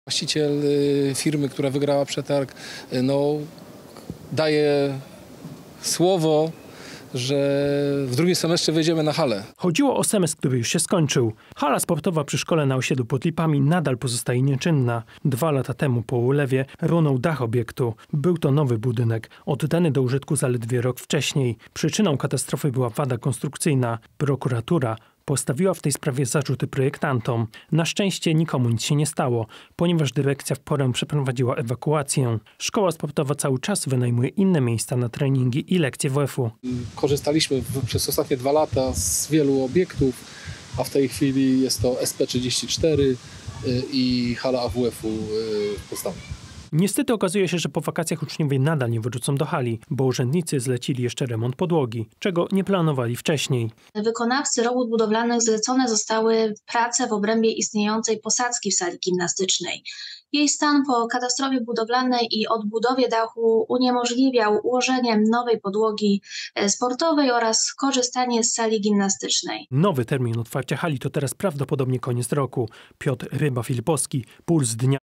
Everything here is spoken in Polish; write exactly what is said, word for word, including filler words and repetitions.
Właściciel firmy, która wygrała przetarg, no, daje słowo, że w drugim semestrze wejdziemy na halę. Chodziło o semestr, który już się skończył. Hala sportowa przy szkole na osiedlu pod Lipami nadal pozostaje nieczynna. Dwa lata temu po ulewie runął dach obiektu. Był to nowy budynek, oddany do użytku zaledwie rok wcześniej. Przyczyną katastrofy była wada konstrukcyjna. Prokuratura postawiła w tej sprawie zarzuty projektantom. Na szczęście nikomu nic się nie stało, ponieważ dyrekcja w porę przeprowadziła ewakuację. Szkoła sportowa cały czas wynajmuje inne miejsca na treningi i lekcje W F-u. Korzystaliśmy w, przez ostatnie dwa lata z wielu obiektów, a w tej chwili jest to S P trzydzieści cztery i hala A W F-u w Poznaniu. Niestety okazuje się, że po wakacjach uczniowie nadal nie wrócą do hali, bo urzędnicy zlecili jeszcze remont podłogi, czego nie planowali wcześniej. Wykonawcy robót budowlanych zlecone zostały prace w obrębie istniejącej posadzki w sali gimnastycznej. Jej stan po katastrofie budowlanej i odbudowie dachu uniemożliwiał ułożenie nowej podłogi sportowej oraz korzystanie z sali gimnastycznej. Nowy termin otwarcia hali to teraz prawdopodobnie koniec roku. Piotr Ryba-Filipowski, Puls Dnia.